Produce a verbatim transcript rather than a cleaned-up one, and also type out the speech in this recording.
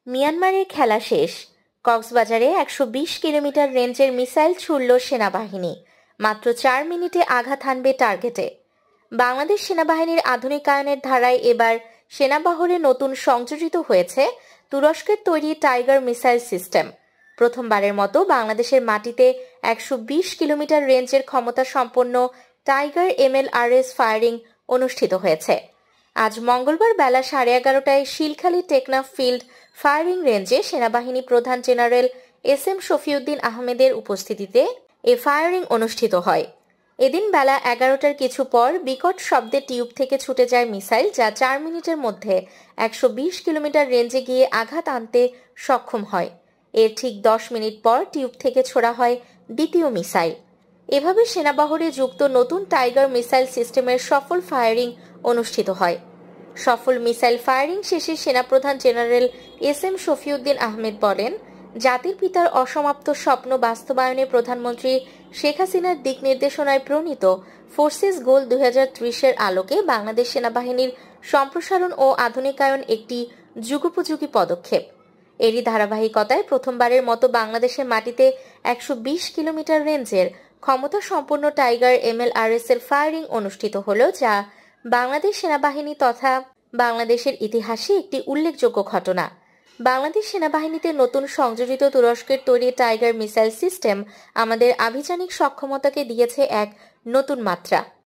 মিয়ানমারের খেলা শেষ। কক্সবাজারে একশো বিশ কিলোমিটার রেঞ্জের মিসাইল ছুড়ল সেনাবাহিনী। মাত্র চার মিনিটে আঘাত হানবে টার্গেটে। বাংলাদেশ সেনাবাহিনীর আধুনিকায়নের ধারায় এবার সেনাবহরে নতুন সংযোজিত হয়েছে তুরস্কের তৈরি টাইগার মিসাইল সিস্টেম। প্রথমবারের মতো বাংলাদেশের মাটিতে একশো বিশ কিলোমিটার রেঞ্জের ক্ষমতা সম্পন্ন টাইগার এমএলআরএস ফায়ারিং অনুষ্ঠিত হয়েছে। আজ মঙ্গলবার বেলা সাড়ে এগারোটায় শিলখালী টেকনাফ ফিল্ড ফায়ারিং রেঞ্জে সেনাবাহিনী প্রধান জেনারেল এস এম শফিউদ্দিন আহমেদের উপস্থিতিতে এ ফায়ারিং অনুষ্ঠিত হয়। এদিন বেলা এগারোটার কিছু পর বিকট শব্দে টিউব থেকে ছুটে যায় মিসাইল, যা চার মিনিটের মধ্যে একশো বিশ কিলোমিটার রেঞ্জে গিয়ে আঘাত আনতে সক্ষম হয়। এর ঠিক দশ মিনিট পর টিউব থেকে ছোড়া হয় দ্বিতীয় মিসাইল। এভাবে সেনাবহরে যুক্ত নতুন টাইগার মিসাইল সিস্টেমের সফল ফায়ারিং অনুষ্ঠিত হয়। সফল মিসাইল ফায়ারিং শেষে সেনাপ্রধান general S M Shafiuddin Ahmed বলেন, জাতির পিতার অসমাপ্ত স্বপ্ন বাস্তবায়নে প্রধানমন্ত্রী শেখ হাসিনার দিক নির্দেশনায় প্রণীত ফোর্সেস গোল দুই হাজার ত্রিশের আলোকে বাংলাদেশ সেনাবাহিনীর সম্প্রসারণ ও আধুনিকায়ন একটি যুগোপযোগী পদক্ষেপ। এরই ধারাবাহিকতায় প্রথমবারের মতো বাংলাদেশের মাটিতে একশো বিশ কিলোমিটার রেঞ্জের ক্ষমতা সম্পন্ন টাইগার এমএলআরএস এর ফায়ারিং অনুষ্ঠিত হল, যা বাংলাদেশ সেনাবাহিনী তথা বাংলাদেশের ইতিহাসে একটি উল্লেখযোগ্য ঘটনা। বাংলাদেশ সেনাবাহিনীতে নতুন সংযোজিত তুরস্কের তৈরি টাইগার মিসাইল সিস্টেম আমাদের আভিযানিক সক্ষমতাকে দিয়েছে এক নতুন মাত্রা।